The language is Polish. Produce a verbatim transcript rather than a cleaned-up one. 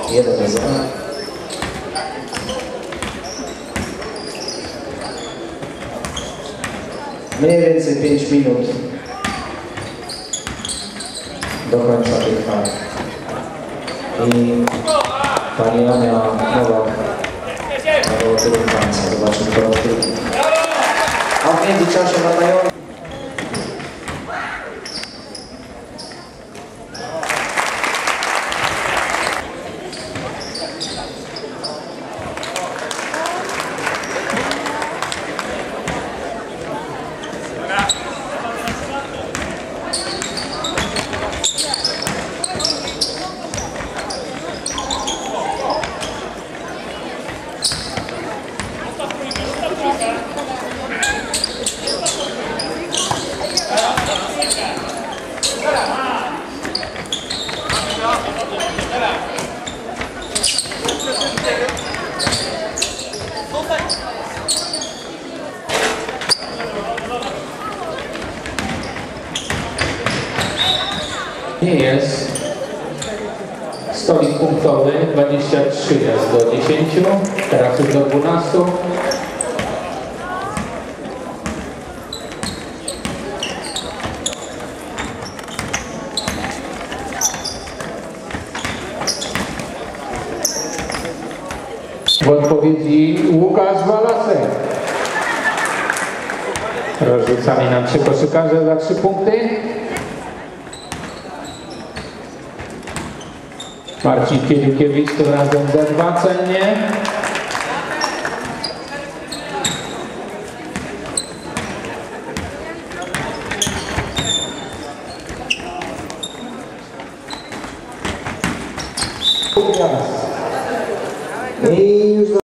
jeden do zera. Mniej więcej pięć minut do końca tej fali. I pani Ania Nowak na tylu Francji. Zobaczymy po raz drugi. A w międzyczasie latają. Nie jest. Stolik punktowy dwadzieścia trzy jest do dziesięciu, teraz już do dwunastu. W odpowiedzi Łukasz Walasek. Rozrzucamy nam trzy koszykarze za trzy punkty. Marcin Kielikiewicz tym razem za dwa cennie. I już